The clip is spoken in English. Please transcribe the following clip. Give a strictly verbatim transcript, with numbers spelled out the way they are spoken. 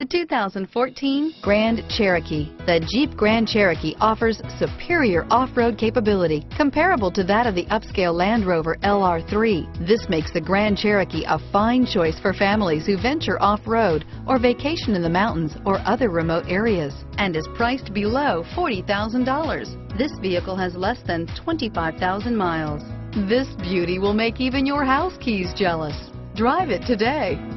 The two thousand fourteen Grand Cherokee. The Jeep Grand Cherokee offers superior off-road capability comparable to that of the upscale Land Rover L R three. This makes the Grand Cherokee a fine choice for families who venture off-road or vacation in the mountains or other remote areas, and is priced below forty thousand dollars. This vehicle has less than twenty-five thousand miles. This beauty will make even your house keys jealous. Drive it today.